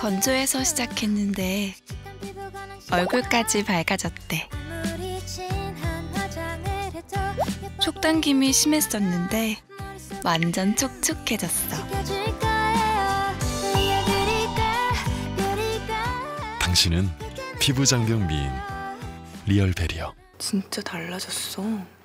건조해서 시작했는데 얼굴까지 밝아졌대. 촉당김이 심했었는데 완전 촉촉해졌어. 당신은 피부 장벽 미인 리얼베리어. 진짜 달라졌어.